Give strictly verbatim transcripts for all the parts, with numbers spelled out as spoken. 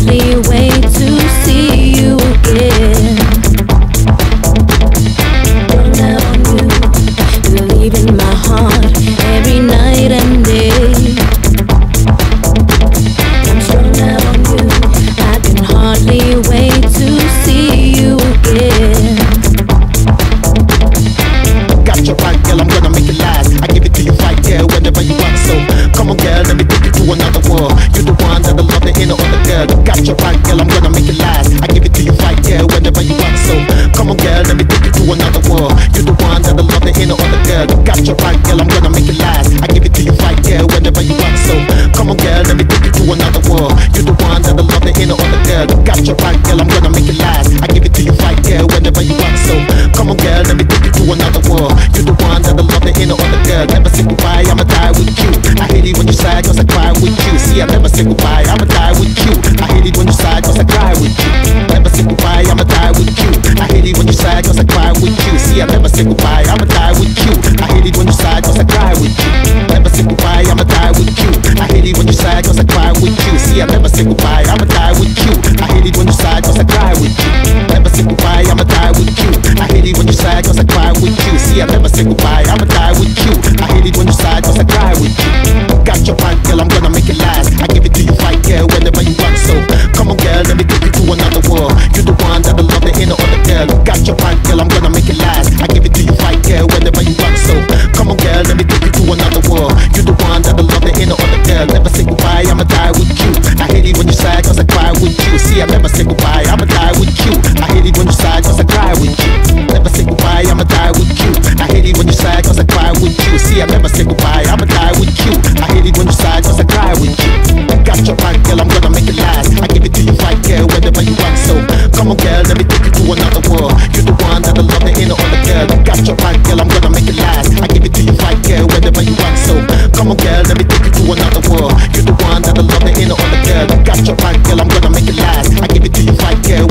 hardly wait to see you again. Run out on you, you're leaving my heart every night and day. I'm strung out on you, I can hardly wait to see you again. Got your right, girl, I'm gonna make it last. I give it to you right, girl, whenever you want. So come on, girl, let me take you to another world. You're the one that I love, there ain't no other girl. Got your right, girl, I'm gonna make it last. I give it to you right, girl, whenever you want. So come on, girl, let me take you to another world. You're the one that I love, there ain't no other girl. Got your right, girl, I'm gonna make it last. I give it to you right, girl, whenever you want. So come on, girl, let me take you to another world. You're the one that I love, there ain't no other girl. Got your right, girl, I'm gonna make it last. I give it to you right, girl, whenever you want. So come on, girl, let me take you to another world. You're the one that I love, there ain't no other girl. Never say goodbye, I'ma die with you. I hate it when you sigh, cause I cry with you. See, I never say goodbye, I'ma die with you. I hate it when you sigh, cause I cry with you. Never say goodbye, I'ma die with you. I hate it when you sigh, cause I cry with you. See, I never say goodbye, I'ma die with you. I hate it when you sigh, cause I cry with you. Never say goodbye, I'ma die with you. I hate it when you sigh, cause I cry with you. See, I never say goodbye, I'ma die with you. I hate it when you sigh, cause I cry with you. Never say goodbye, I'ma die with you. I hate it when you sigh, cause I cry with you. See, I never say goodbye, I'ma die with you. I hate it when you sigh, cause I cry with you. Got your right, girl, I'm gonna make it last. I give it to you right, girl, whenever you want. So come on, girl, let me take you to another world. You're the one that I love, there ain't no other girl. Got your right, girl, I'm gonna make it last. I give it to you right, girl, whenever you want. So come on, girl, let me take you to another world. You're the one that I love, there ain't no other girl. Never say goodbye, I'ma die with you. I hate it when you sigh, cause I cry with you. See, I never say goodbye, I'ma die with you. I hate it when you sigh, cause I cry with you. Never say goodbye, I'ma die with you. I hate it when you sigh, cause I cry with you. See, I never say goodbye, I'ma die with you. I hate it when you sigh, cause I cry with you. Got your right, girl, I'm gonna make it last. I give it to you right, girl, whenever you want. So come on, girl, let me take you to another world. You're the one that I love, there ain't no other girl. Got your right, girl, I'm gonna make it last. I give it to you right, girl, whenever you want. So come on, girl, let me take you to another world. You're the one that I love, there ain't no other girl. Got your right, girl, I'm gonna make it last. I give it to you right, girl,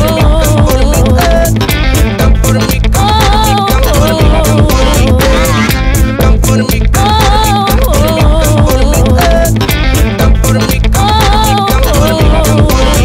Oh,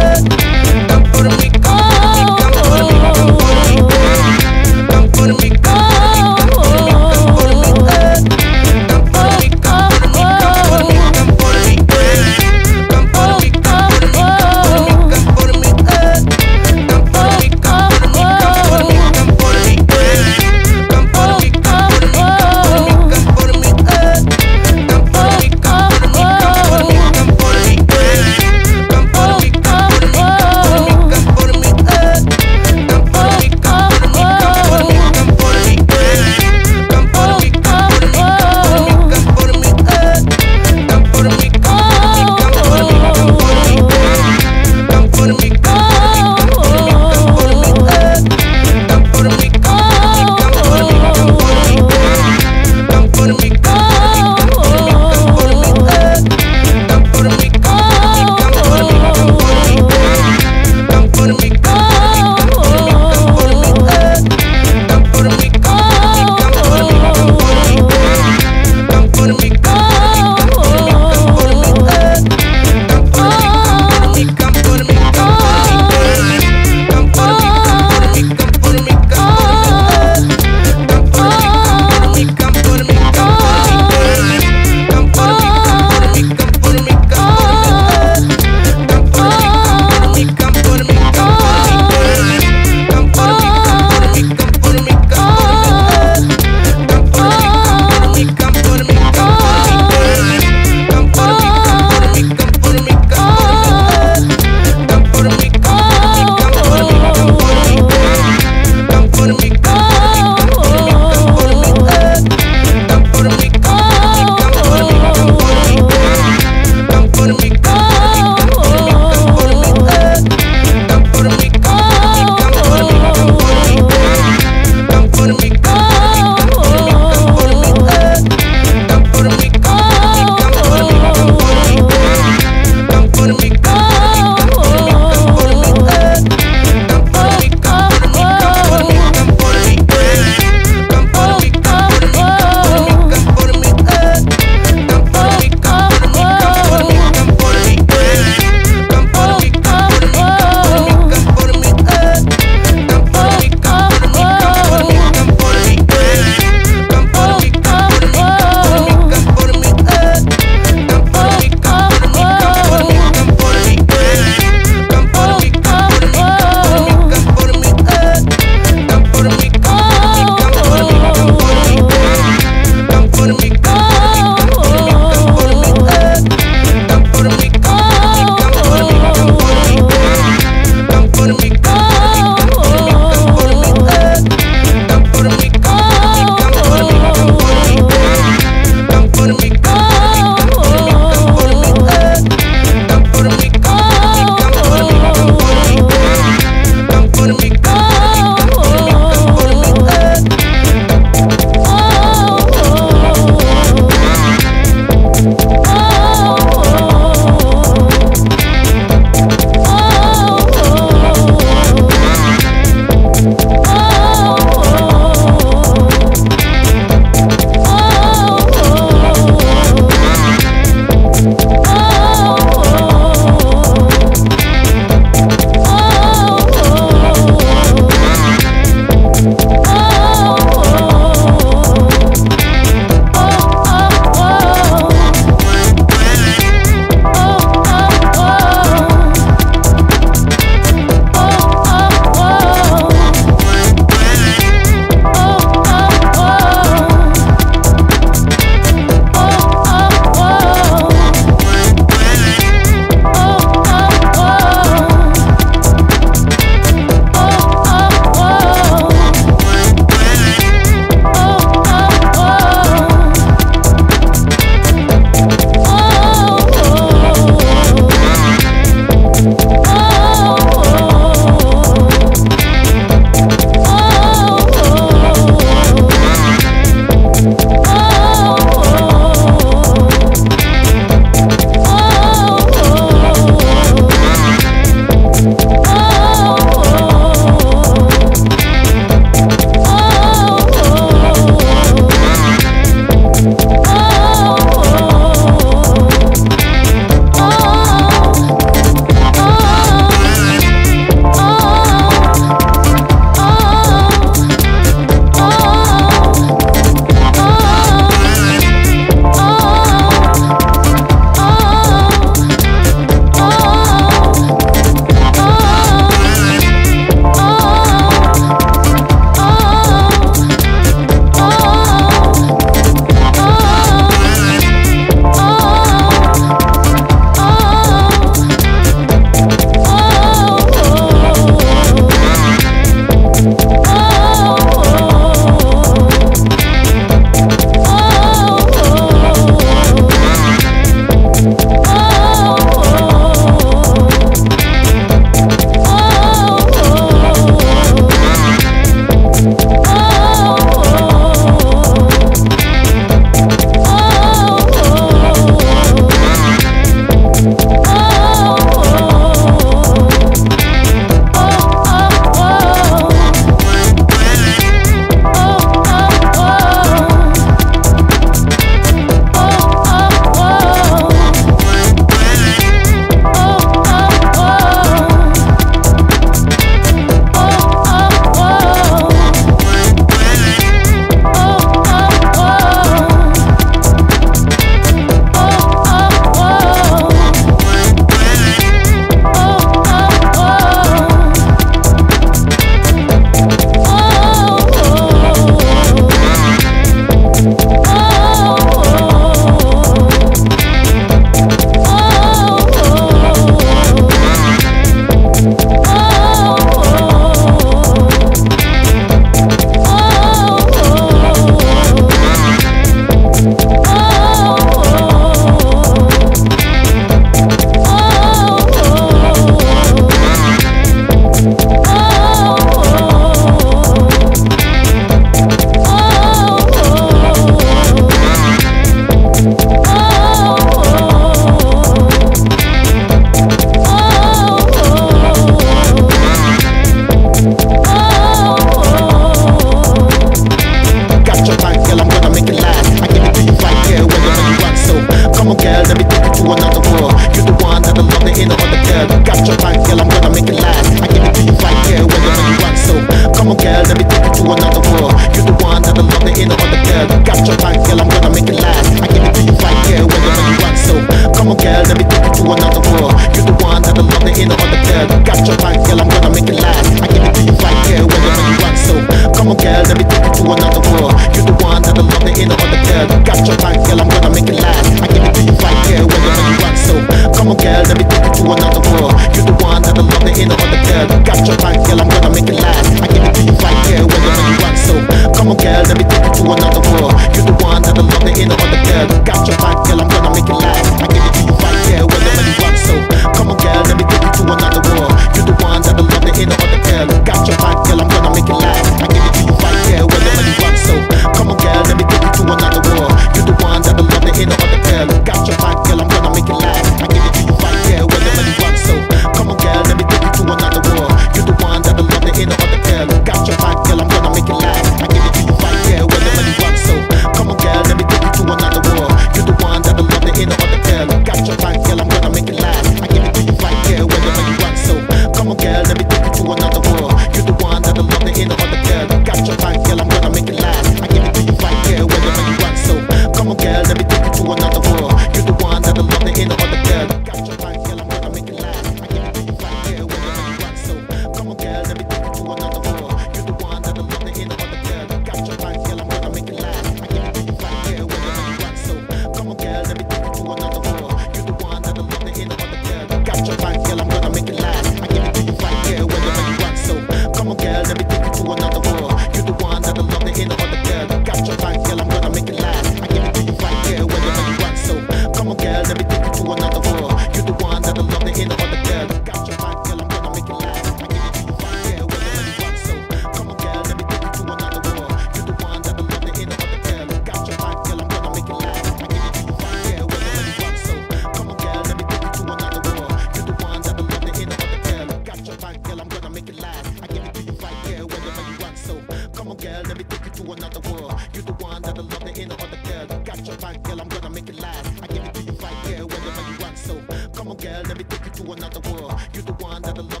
girl, I'm gonna make it last. I give it to you right here whenever you want. So come on, girl, let me take you to another world. You're the one that I love, there ain't no other girl. Got your fine girl, I'm gonna make it last. I give it to you right here whenever you want. So come on, girl, let me take you to another world. You're the one that I love, there ain't no other girl. Got your fine girl, I'm gonna make it last. I give it to you right here whenever you want. So come on, girl, let me take you to another world. You're the one that I love, there ain't no other girl. Got your fine girl, I'm gonna make it last. I give it to you right here whenever you want. So come on, girl, let me take you to another world. You're the one that I love, there ain't no other girl. Got your fine girl, I'm gonna make it last. I give it to you right here whenever you want. So come on, girl, let me take you to another world. You're the one that I love, there ain't no other girl. Got your fine girl, I'm gonna make it last. I give it to you right here whenever you want. So come on, girl, let me take you to another world. You're the one that I love, there ain't no other girl. Got your fine girl, I'm gonna make it last. I give it to you right here whenever you want. So come on, girl, let me take you to another world. You're the one that I love, there ain't no other girl. Got your fine girl, I'm gonna make it last. I give it to you right here whenever you want. So come on, girl, let me take you to another world. You're the one that I love, there ain't no other girl. Got your fine girl, I'm gonna make it last. I give it to you right here whenever you want. So come on, girl, let me take you to another world. You're the one that I love, there ain't no other girl. Got your fine girl, I'm gonna make it last. I give it to you right here whenever you want. So come on, girl, let me take you to another world. You're the one that I love, there ain't no other girl. Got your fine girl, I'm gonna make it last. I give it to you right here whenever you want. So come on, girl, let me take you to another world. You're the one that I love, there ain't no other girl. Got your fine girl, I'm gonna make it last. I give it to you right here whenever you want. So come on, girl, let me take you to another world. You're the one that I love, there ain't no other girl. Got your fine girl, I'm gonna make it last. I give it to you right here whenever you want. So come on, girl, let me take you to another world. You're the one that I love, there ain't no other girl. Got your fine girl, I'm gonna make it last. I give it to you right here whenever you want. So come on, girl, let me take you to another world. You're the one that I love, there ain't no other girl. Got your fine girl, I'm gonna make it last. I give it to you right here whenever you want. So come on, girl, let me take you to another world. You're the one that I love.